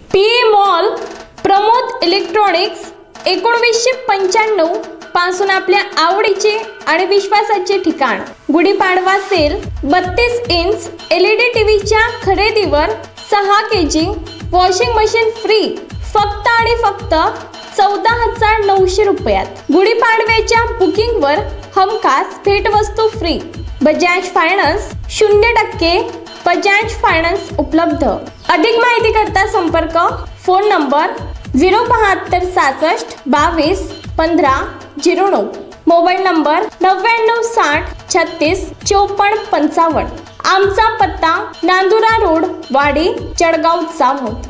PA mall, Pramod electronics 1995 पासून आपल्या आवडीचे आणि विश्वासाचे ठिकाण। गुढीपाडवा सेल 32 इंच LED टीव्हीच्या खरेदीवर 6 kg वॉशिंग मशीन फ्री फक्त आणि फक्त 14,900 रुपयात। गुढीपाडव्याच्या बुकिंगवर हमखास भेटवस्तू free. Bajaj finance 0% Bajaj finance उपलब्ध। अधिक माहिती करता संपर्क फोन नंबर 072 66 22 15 09, मोबाईल नंबर 99 60 36 54 55। आमचा पत्ता नांदुरा रोड, वाडी, जळगाव, जामोद।